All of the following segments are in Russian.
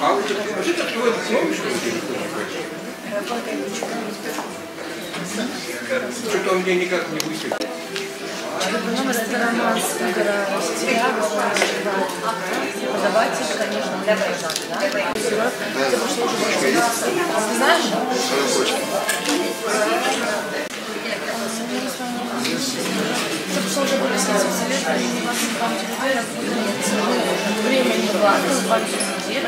А вот это твой слово, что ли? Что-то он мне никак не высветил. Это роман Игоря Стилягова, подаватель, конечно, для Байжана. Ты знаешь? Это все уже были 70 лет, они не вас не помнят, время не ладно, спать неделю,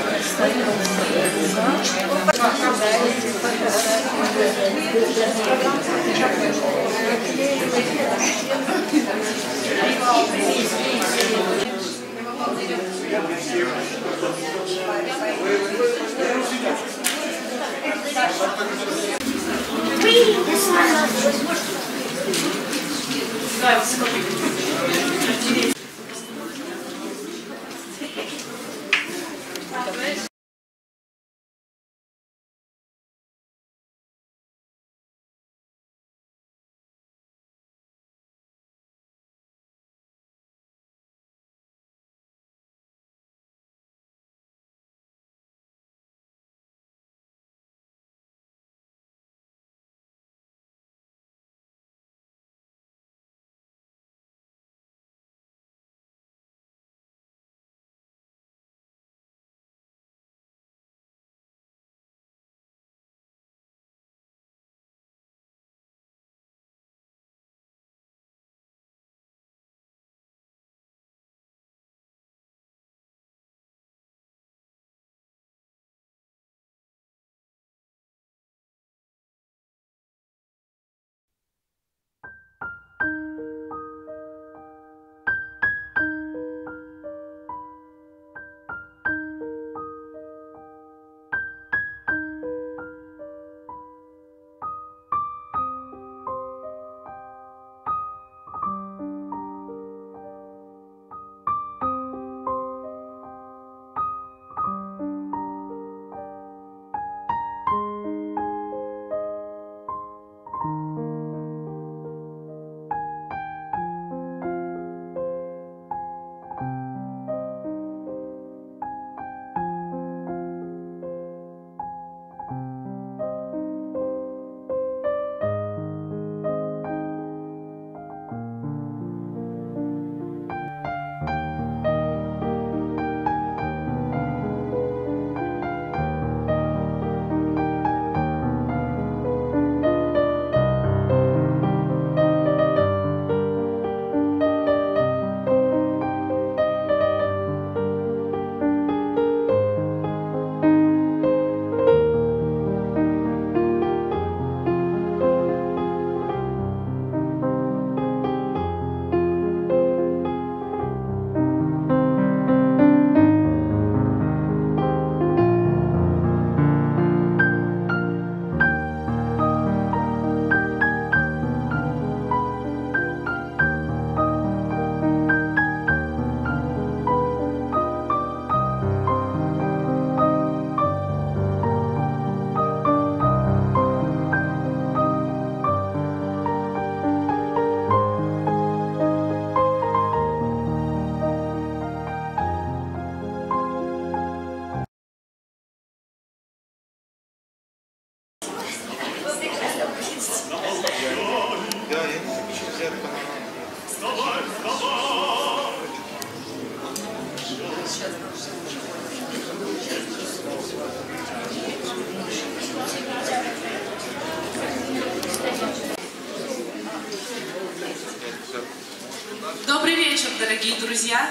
Добрый вечер, дорогие друзья!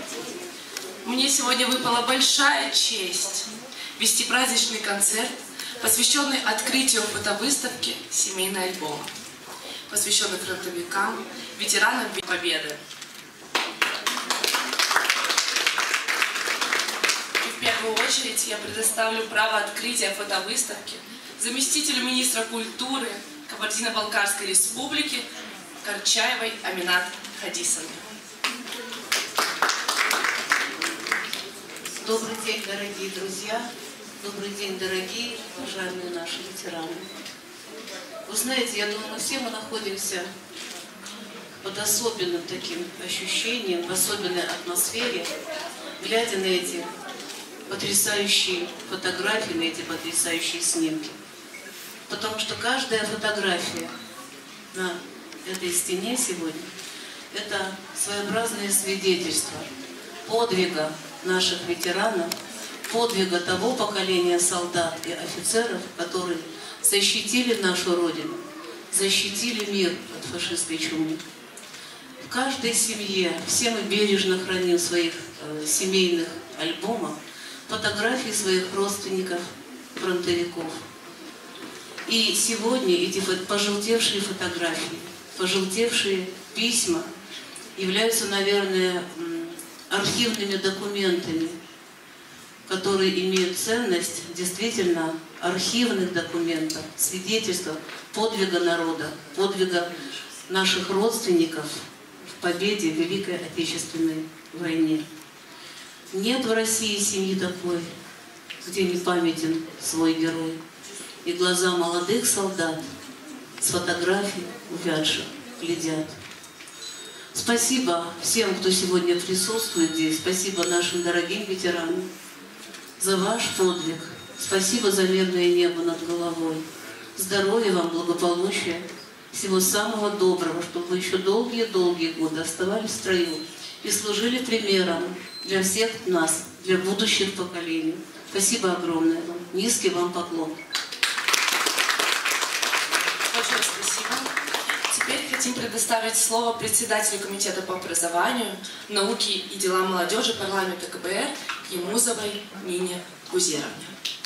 Мне сегодня выпала большая честь вести праздничный концерт, посвященный открытию фотовыставки «Семейный альбом», посвященный фронтовикам, ветеранам Победы. И в первую очередь я предоставлю право открытия фотовыставки заместителю министра культуры Кабардино-Балкарской республики Карчаевой Аминат Хадисовне. Добрый день, дорогие друзья, добрый день, дорогие, уважаемые наши ветераны. Вы знаете, я думаю, все мы находимся под особенным таким ощущением, в особенной атмосфере, глядя на эти потрясающие фотографии, на эти потрясающие снимки. Потому что каждая фотография на этой стене сегодня – это своеобразное свидетельство подвига наших ветеранов, подвига того поколения солдат и офицеров, которые защитили нашу Родину, защитили мир от фашистской чумы. В каждой семье, все мы бережно храним в своих семейных альбомах фотографии своих родственников, фронтовиков. И сегодня эти пожелтевшие фотографии, пожелтевшие письма являются, наверное, архивными документами, которые имеют ценность действительно архивных документов, свидетельства подвига народа, подвига наших родственников в победе в Великой Отечественной войне. Нет в России семьи такой, где не памятен свой герой. И глаза молодых солдат с фотографий увядших глядят. Спасибо всем, кто сегодня присутствует здесь. Спасибо нашим дорогим ветеранам за ваш подвиг. Спасибо за мирное небо над головой. Здоровья вам, благополучия, всего самого доброго, чтобы вы еще долгие-долгие годы оставались в строю и служили примером для всех нас, для будущих поколений. Спасибо огромное вам. Низкий вам поклон. Большое спасибо. Теперь хотим предоставить слово председателю Комитета по образованию, науке и делам молодежи парламента КБР Емузовой Нине Гузеровне.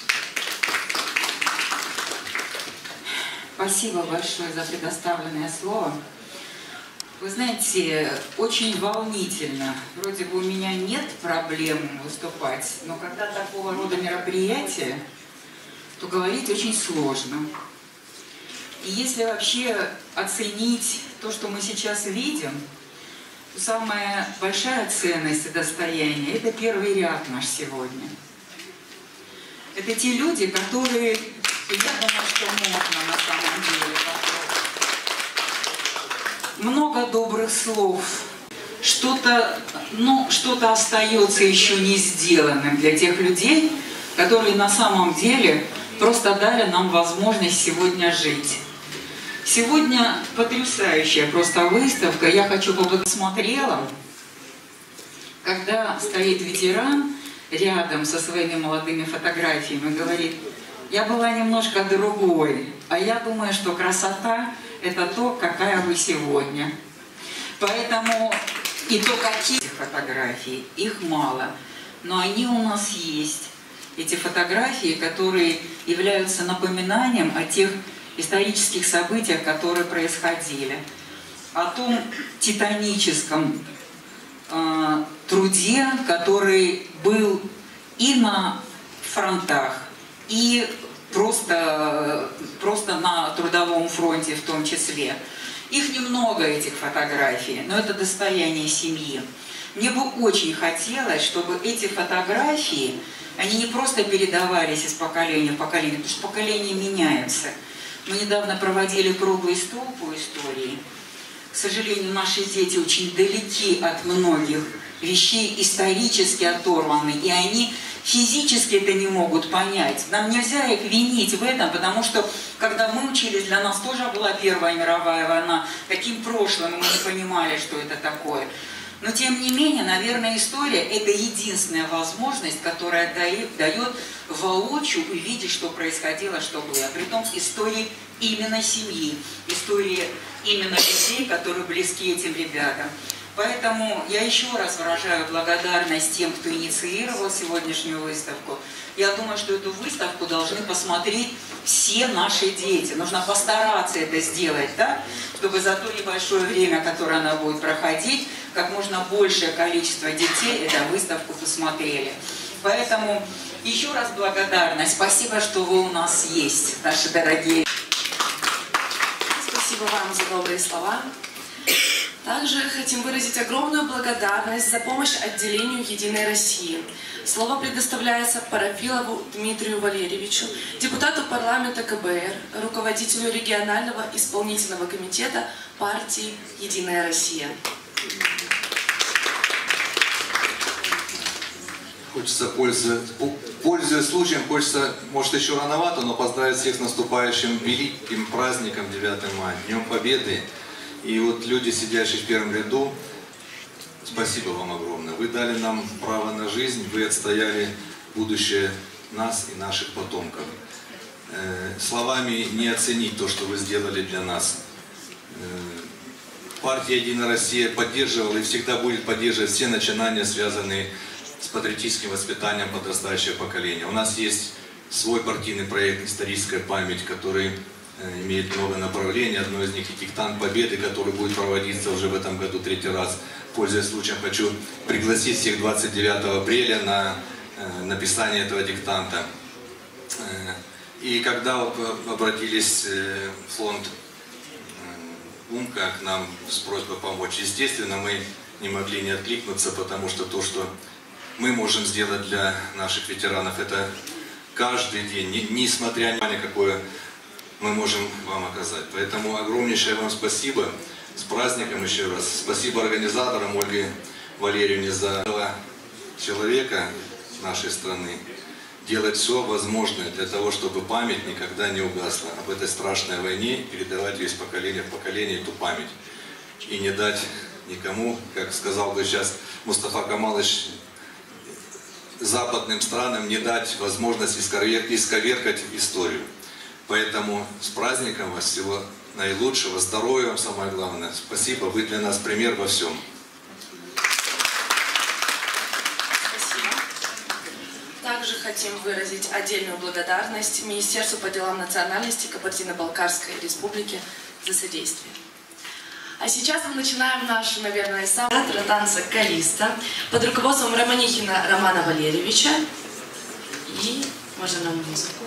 Спасибо большое за предоставленное слово. Вы знаете, очень волнительно. Вроде бы у меня нет проблем выступать, но когда такого рода мероприятие, то говорить очень сложно. И если вообще оценить то, что мы сейчас видим, то самая большая ценность и достояние – это первый ряд наш сегодня. Это те люди, которые, я думаю, что можно на самом деле попробовать. Много добрых слов, что-то остается еще не сделанным для тех людей, которые на самом деле просто дали нам возможность сегодня жить. Сегодня потрясающая просто выставка. Я хочу посмотрела, когда стоит ветеран рядом со своими молодыми фотографиями и говорит: я была немножко другой, а я думаю, что красота – это то, какая вы сегодня. Поэтому и то, какие фотографии, их мало, но они у нас есть. Эти фотографии, которые являются напоминанием о тех исторических событиях, которые происходили, о том титаническом труде, который был и на фронтах, и просто на трудовом фронте в том числе. Их немного, этих фотографий, но это достояние семьи. Мне бы очень хотелось, чтобы эти фотографии, они не просто передавались из поколения в поколение, потому что поколения меняются. Мы недавно проводили круглый стол по истории. К сожалению, наши дети очень далеки от многих вещей, исторически оторваны, и они физически это не могут понять. Нам нельзя их винить в этом, потому что, когда мы учились, для нас тоже была Первая мировая война. Таким прошлым мы не понимали, что это такое. Но, тем не менее, наверное, история – это единственная возможность, которая дает воочию увидеть, что происходило, что было. Притом истории именно семьи, истории именно людей, которые близки этим ребятам. Поэтому я еще раз выражаю благодарность тем, кто инициировал сегодняшнюю выставку. Я думаю, что эту выставку должны посмотреть все наши дети. Нужно постараться это сделать, да? Чтобы за то небольшое время, которое она будет проходить, как можно большее количество детей эту выставку посмотрели. Поэтому еще раз благодарность. Спасибо, что вы у нас есть, наши дорогие. Спасибо вам за добрые слова. Также хотим выразить огромную благодарность за помощь отделению «Единой России». Слово предоставляется Парафилову Дмитрию Валерьевичу, депутату парламента КБР, руководителю регионального исполнительного комитета партии «Единая Россия». Хочется, пользуясь случаем, хочется, может, еще рановато, но поздравить всех с наступающим великим праздником 9 мая, Днем Победы. И вот люди, сидящие в первом ряду, спасибо вам огромное. Вы дали нам право на жизнь, вы отстояли будущее нас и наших потомков. Словами не оценить то, что вы сделали для нас. Партия «Единая Россия» поддерживала и всегда будет поддерживать все начинания, связанные с патриотическим воспитанием подрастающего поколения. У нас есть свой партийный проект «Историческая память», который имеет много направлений. Одно из них и «Диктант Победы», который будет проводиться уже в этом году 3-й раз. Пользуясь случаем, хочу пригласить всех 29 апреля на написание этого диктанта. И когда обратились в фонд «Умка» к нам с просьбой помочь, естественно, мы не могли не откликнуться, потому что то, что мы можем сделать для наших ветеранов, это каждый день, несмотря на какое мы можем вам оказать. Поэтому огромнейшее вам спасибо. С праздником еще раз. Спасибо организаторам Ольге Валерьевне за человека нашей страны. Делать все возможное для того, чтобы память никогда не угасла об этой страшной войне, передавать ее из поколения в поколение, эту память. И не дать никому, как сказал бы сейчас Мустафа Камалович, западным странам не дать возможность исковеркать историю. Поэтому с праздником вас, всего наилучшего, здоровья вам самое главное. Спасибо, вы для нас пример во всем. Спасибо. Также хотим выразить отдельную благодарность Министерству по делам национальности Кабардино-Балкарской республики за содействие. А сейчас мы начинаем нашу, наверное, самую танца «Калиста» под руководством Романихина Романа Валерьевича. И можно нам музыку.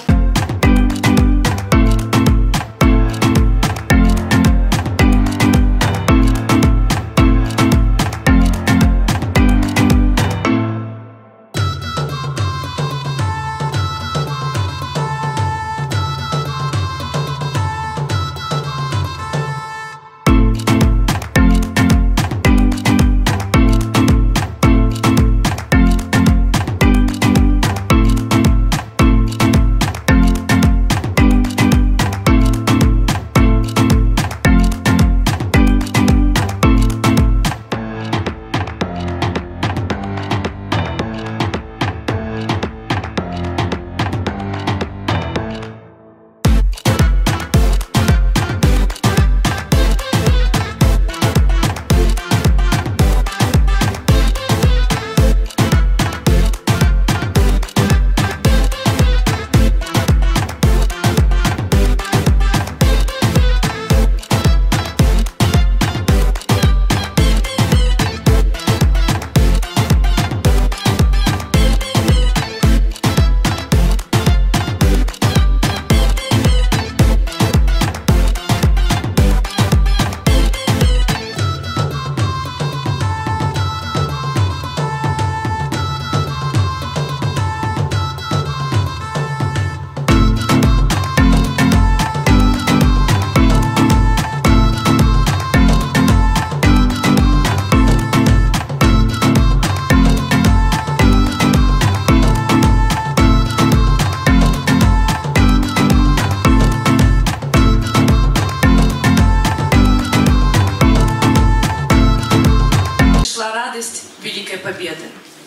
Великой Победы.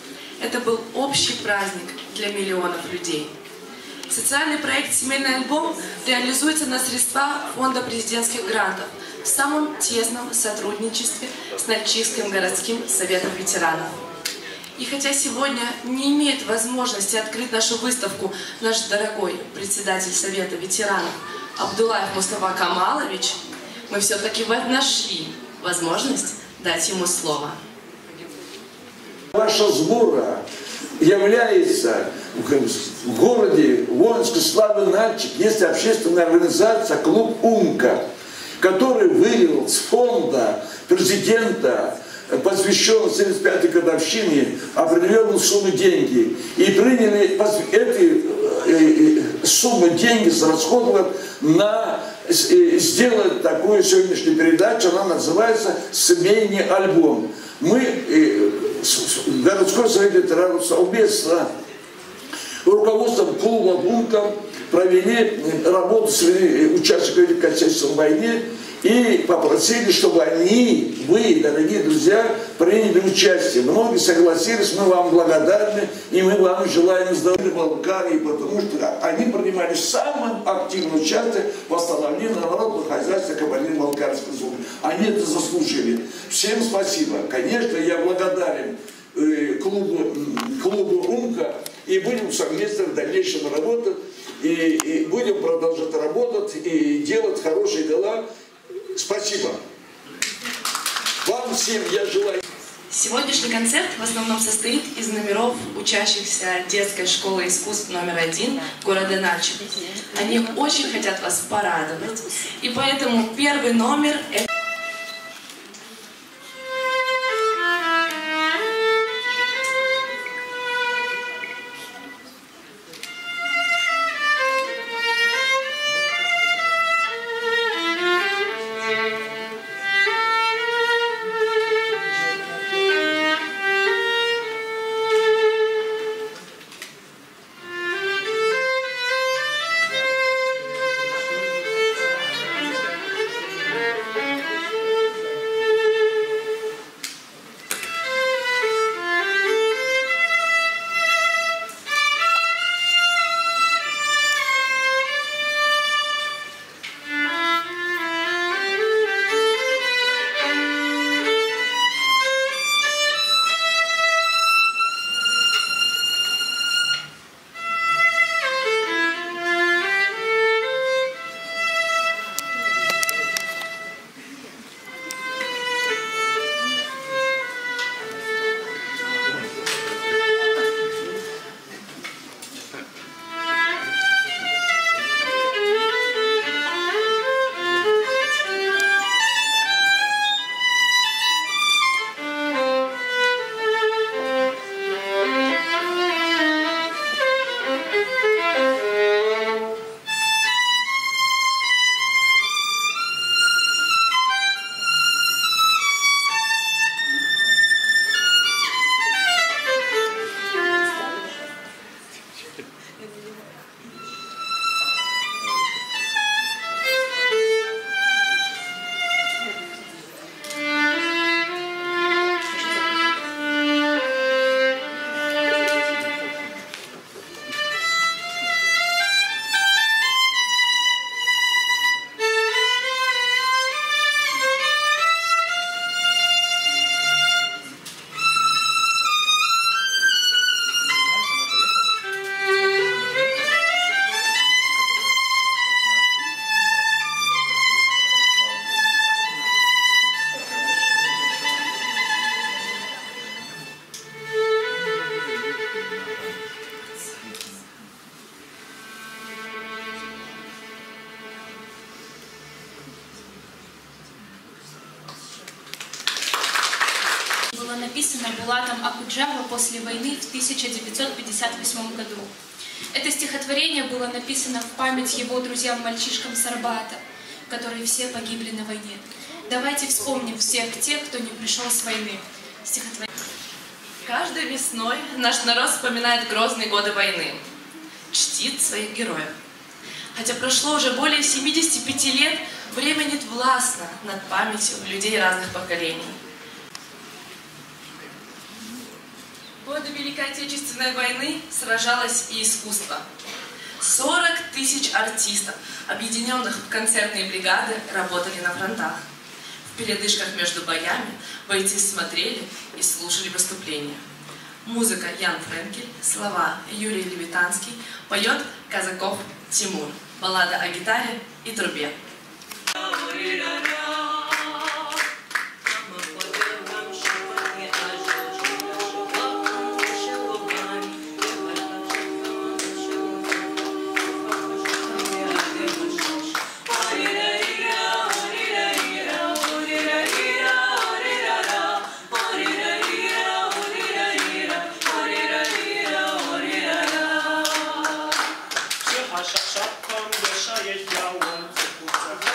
Это был общий праздник для миллионов людей. Социальный проект «Семейный альбом» реализуется на средства Фонда президентских грантов в самом тесном сотрудничестве с Нальчикским городским советом ветеранов. И хотя сегодня не имеет возможности открыть нашу выставку наш дорогой председатель Совета ветеранов Абдуллаев Мустафа Камалович, мы все-таки нашли возможность дать ему слово. Ваша сбора является в городе воинской славы Нальчик, есть общественная организация «Клуб Умка», который вывел с фонда президента, посвященный 75-й годовщине, определенную сумму деньги. И приняли эти суммы деньги расходовать на сделать такую сегодняшнюю передачу, она называется «Семейный альбом». Мы, городской совет совместно руководством клуба «Умка» провели работу с участниками Великой Отечественной войны и попросили, чтобы вы, дорогие друзья, приняли участие. Многие согласились, мы вам благодарны, и мы вам желаем здоровья Болгарии, потому что они принимали самое активное участие в восстановлении народного хозяйства Кабардино-Балкарской зоны. Они это заслужили. Всем спасибо. Конечно, я благодарен клубу «Умка», и будем совместно в дальнейшем работать, и будем продолжать работать, и делать хорошие дела. Спасибо. Вам всем я желаю. Сегодняшний концерт в основном состоит из номеров учащихся детской школы искусств номер 1 города Начи. Они очень хотят вас порадовать, и поэтому первый номер — это... Было написано Булатом Акуджава после войны в 1958 году. Это стихотворение было написано в память его друзьям-мальчишкам с Арбата, которые все погибли на войне. Давайте вспомним всех тех, кто не пришел с войны. Стихотворение. Каждой весной наш народ вспоминает грозные годы войны, чтит своих героев. Хотя прошло уже более 75 лет, время нет властно над памятью людей разных поколений. В годы Великой Отечественной войны сражалось и искусство. 40 тысяч артистов, объединенных в концертные бригады, работали на фронтах. В передышках между боями бойцы смотрели и слушали выступления. Музыка Ян Френкель, слова Юрий Левитанский, поет Казаков Тимур, баллада о гитаре и трубе. Szapką wieszaje białą,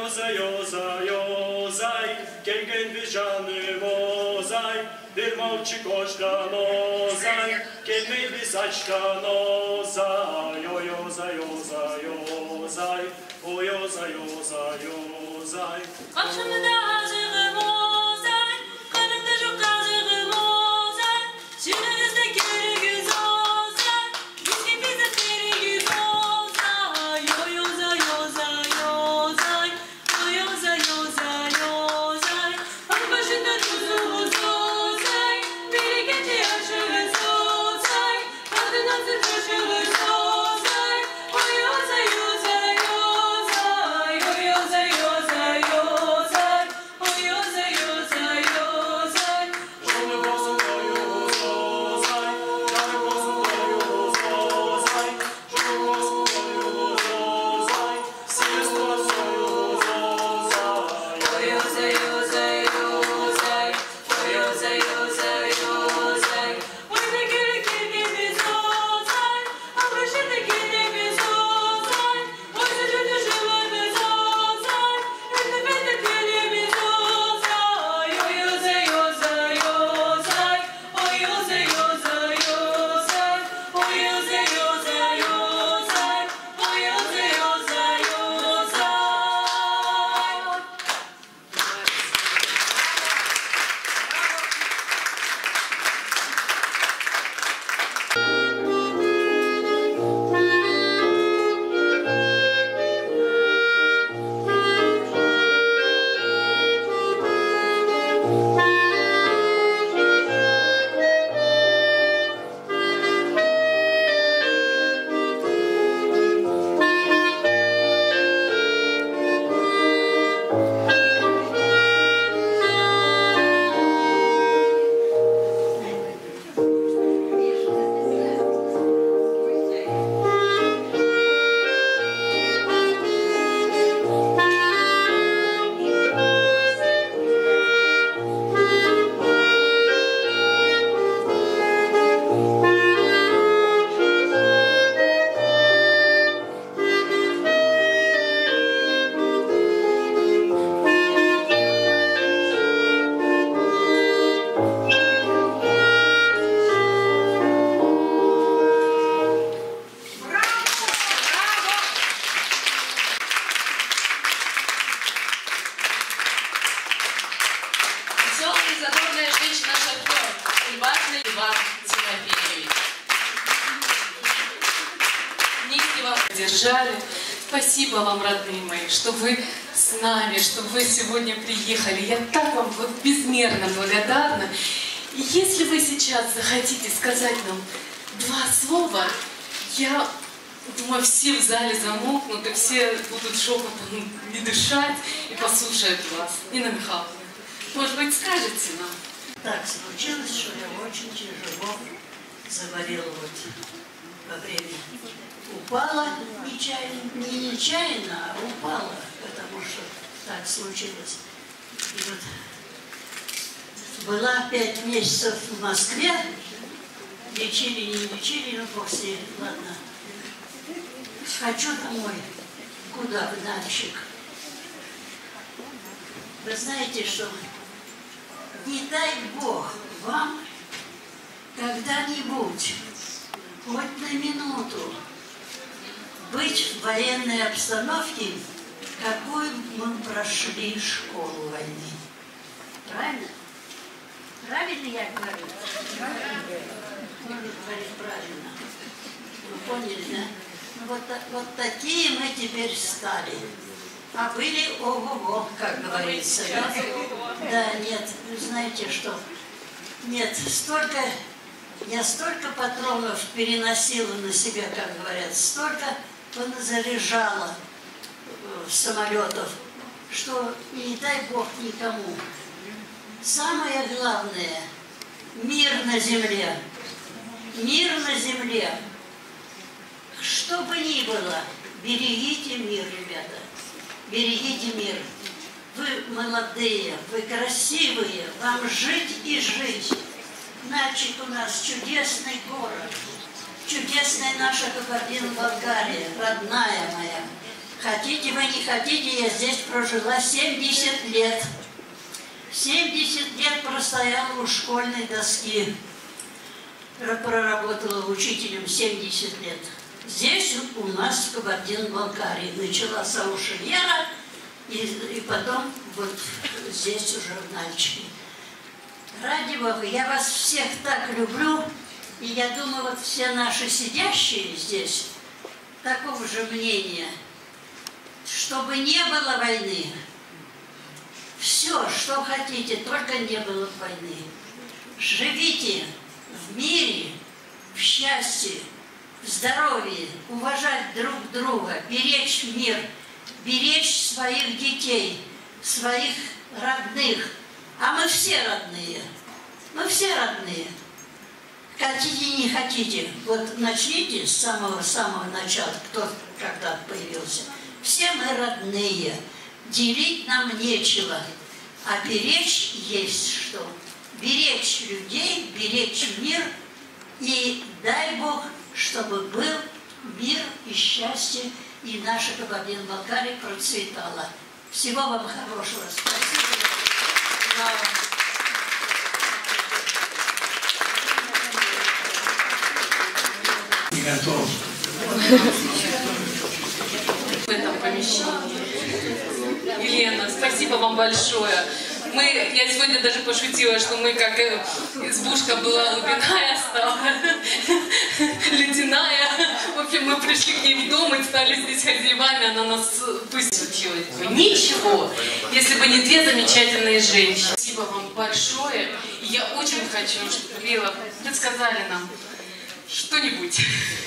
Йозай, кенген бежаны мозай, bir mavçı koşta mozay, kelmeyi bir saçta nozay, o yoza yoza yozay, o yoza yoza yozay. Akşamında hazırım ozay, karnımda çok hazırım ozay, şirinizde görüyoruz ozay, biz hepimize veriyoruz ozay, o yoza yoza yozay, o yoza yoza yozay, ak başında tuzumuz ozay, bir gece yaşarız ozay, adına sıçrışırız ozay, o yoza yoza yozay, o yoza yoza yozay, o yoza yoza yozay. Şunu bozun koyuyoruz ozay, yanı bozun koyuyoruz ozay, şunu bozun koyuyoruz ozay, siz koyuyoruz ozay. O yoza yoza yozay, o yoza yoza yozay, oyna göre kendimiz ozay, anlaşıldı kendimiz ozay, oysa düşmanımız ozay, ötebede kendimiz ozay, o yoza yoza yozay, o yoza yoza yozay, o yoza yoza yozay, o yoza yoza yozay. Веселая и задорная женщина-шофер Кульбатный Иван Тимофеевич. Низкий вам поддержали. Спасибо вам, родные мои, что вы с нами, что вы сегодня приехали. Я так вам безмерно благодарна. И если вы сейчас захотите сказать нам два слова, я думаю, все в зале замолкнут, и все будут шепотом не дышать и послушают вас. Нина Михайловна, может быть, скажете нам? Так случилось, что я очень тяжело заболела вот во время. Упала нечаянно, не нечаянно, а упала, потому что так случилось. И вот была 5 месяцев в Москве, лечили, не лечили, но после, ладно. Хочу домой. Куда, в Нальчик? Вы знаете, что не дай Бог вам когда-нибудь, хоть на минуту, быть в военной обстановке, какую мы прошли школу войны. Правильно? Правильно я говорю? Говорит правильно. Вы поняли, да? Ну, вот такие мы теперь стали. А были ого-го, как говорится. Да, нет, вы знаете, что нет, я столько патронов переносила на себя, как говорят, столько заряжала самолетов, что не дай Бог никому. Самое главное – мир на земле. Мир на земле. Что бы ни было, берегите мир, ребята. Берегите мир. Вы молодые, вы красивые, вам жить и жить. Нальчик у нас чудесный город, чудесная наша Кабардино-Балкария, родная моя. Хотите вы, не хотите, я здесь прожила 70 лет. 70 лет простояла у школьной доски. Проработала учителем 70 лет. Здесь у нас в Кабардино-Балкарии. Начала с Аушевера и потом вот здесь уже в Нальчике. Ради Бога, я вас всех так люблю. И я думаю, вот все наши сидящие здесь такого же мнения, чтобы не было войны. Все, что хотите, только не было войны. Живите в мире, в счастье, в здоровье, уважать друг друга, беречь мир, беречь своих детей, своих родных. А мы все родные. Мы все родные. Хотите, не хотите. Вот начните с самого начала, кто когда появился. Все мы родные. Делить нам нечего. А беречь есть что. Беречь людей, беречь мир. И дай Бог, чтобы был мир и счастье, и наша Кабардино-Балкария процветала. Всего вам хорошего. Спасибо. В этом помещении. Елена, спасибо вам большое. Я сегодня даже пошутила, что мы как избушка была лубиная, стала ледяная. В общем, мы пришли к ней в дом и стали здесь хозяевами, она нас пустила. Ничего, если бы не две замечательные женщины. Спасибо вам большое. И я очень хочу, чтобы вы рассказали нам что-нибудь.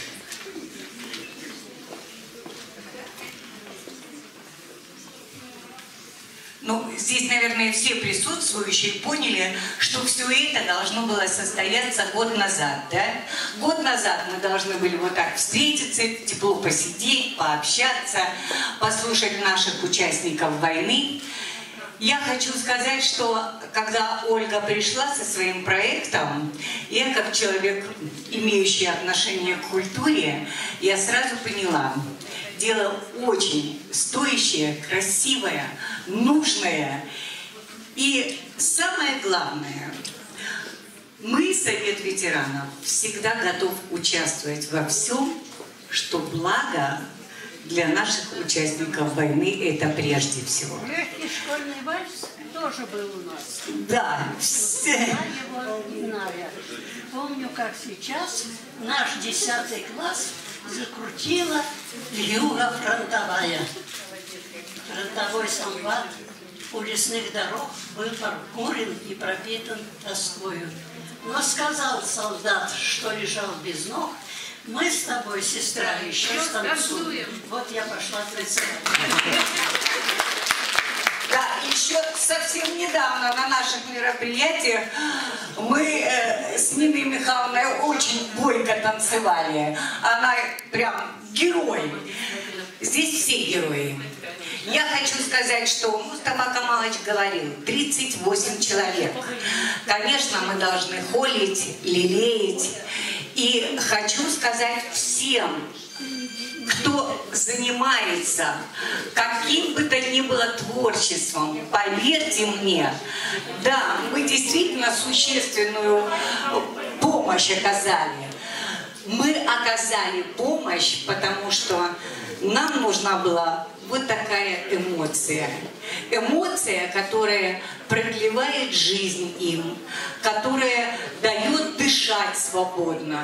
Ну, здесь, наверное, все присутствующие поняли, что все это должно было состояться год назад, да? Год назад мы должны были вот так встретиться, тепло посидеть, пообщаться, послушать наших участников войны. Я хочу сказать, что когда Ольга пришла со своим проектом, я как человек, имеющий отношение к культуре, я сразу поняла, дело очень стоящее, красивое, нужное. И самое главное, мы, Совет ветеранов, всегда готов участвовать во всем, что благо для наших участников войны, это прежде всего. Легкий школьный вальс тоже был у нас. Да. Я его знаю. Помню, как сейчас наш 10 класс закрутила «Вьюга фронтовая». Фронтовой солдат у лесных дорог был прокурен и пропитан тоскою. Но сказал солдат, что лежал без ног: мы с тобой, сестра, еще станцуем. Вот я пошла танцевать. Да, еще совсем недавно на наших мероприятиях мы с Ниной Михайловной очень бойко танцевали. Она прям герой. Здесь все герои. Я хочу сказать, что Мустафа Камалович говорил, 38 человек. Конечно, мы должны холить, лелеять. И хочу сказать всем, кто занимается каким бы то ни было творчеством, поверьте мне, да, мы действительно существенную помощь оказали. Мы оказали помощь, потому что нам нужна была вот такая эмоция. Эмоция, которая продлевает жизнь им, которая дает дышать свободно.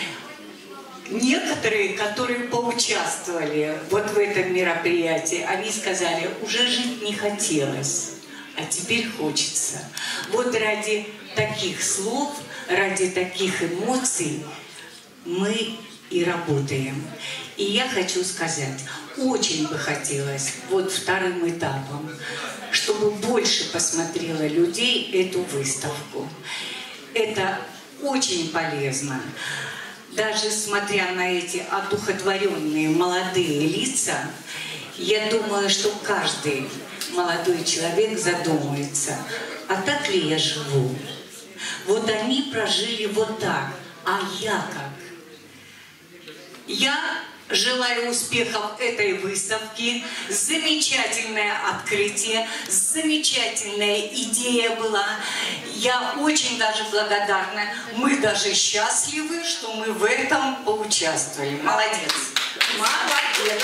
Некоторые, которые поучаствовали вот в этом мероприятии, они сказали, уже жить не хотелось, а теперь хочется. Вот ради таких слов, ради таких эмоций мы и работаем. И я хочу сказать, очень бы хотелось вот вторым этапом, чтобы больше посмотрело людей эту выставку. Это очень полезно. Даже смотря на эти одухотворенные молодые лица, я думаю, что каждый молодой человек задумается, а так ли я живу? Вот они прожили вот так, а я как? Я Желаю успехов этой выставки. Замечательное открытие, замечательная идея была. Я очень даже благодарна. Мы даже счастливы, что мы в этом поучаствовали. Молодец. Молодец.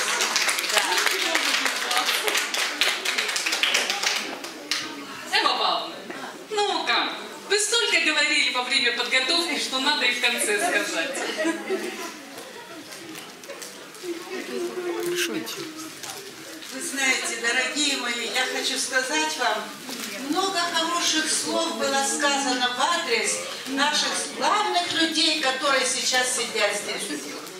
Эмма Павловна, ну как? Вы столько говорили во время подготовки, что надо и в конце сказать. Вы знаете, дорогие мои, я хочу сказать вам, много хороших слов было сказано в адрес наших главных людей, которые сейчас сидят здесь.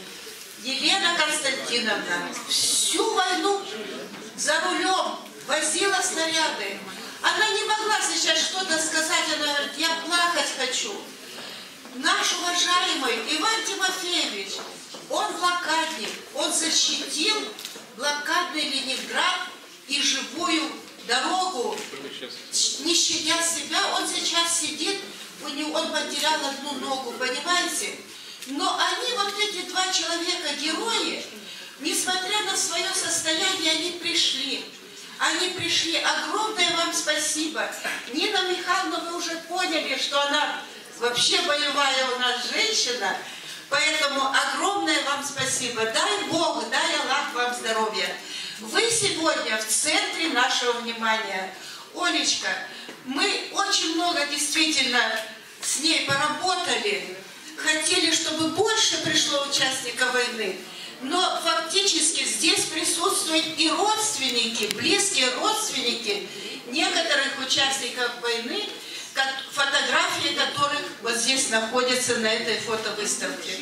Елена Константиновна всю войну за рулем возила снаряды. Она не могла сейчас что-то сказать, она говорит, я плакать хочу. Наш уважаемый Иван Тимофеевич, он блокадник, он защитил блокадный Ленинград и живую дорогу, не щадя себя. Он сейчас сидит, он потерял одну ногу, понимаете? Но они, вот эти два человека, герои, несмотря на свое состояние, они пришли. Они пришли. Огромное вам спасибо. Нина Михайловна, вы уже поняли, что она вообще боевая у нас женщина. Поэтому огромное вам спасибо. Дай Бог, дай Аллах вам здоровья. Вы сегодня в центре нашего внимания. Олечка, мы очень много действительно с ней поработали. Хотели, чтобы больше пришло участников войны. Но фактически здесь присутствуют и родственники, близкие родственники некоторых участников войны, фотографии которых вот здесь находятся на этой фотовыставке.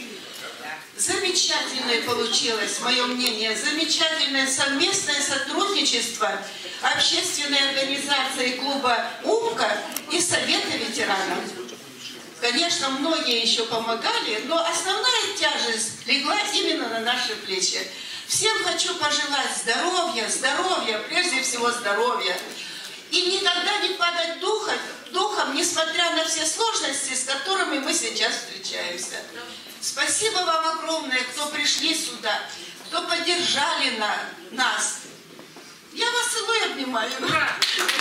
Замечательное получилось, мое мнение, замечательное совместное сотрудничество общественной организации клуба «Умка» и Совета ветеранов. Конечно, многие еще помогали, но основная тяжесть легла именно на наши плечи. Всем хочу пожелать здоровья, здоровья, прежде всего здоровья. И никогда не падать духом, несмотря на все сложности, с которыми мы сейчас встречаемся. Спасибо вам огромное, кто пришли сюда, кто поддержали нас. Я вас целую, обнимаю. Ура!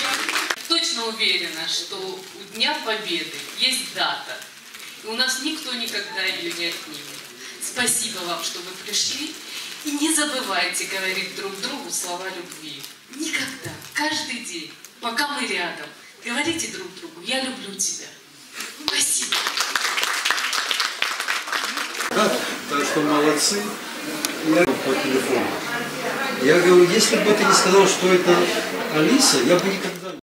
Точно уверена, что у Дня Победы есть дата. И у нас никто никогда ее не отнимет. Спасибо вам, что вы пришли. И не забывайте говорить друг другу слова любви. Никогда, каждый день, пока мы рядом, говорите друг другу: я люблю тебя. Спасибо. Так что молодцы. Я по телефону. Я говорю, если бы ты не сказал, что это Алиса, я бы никогда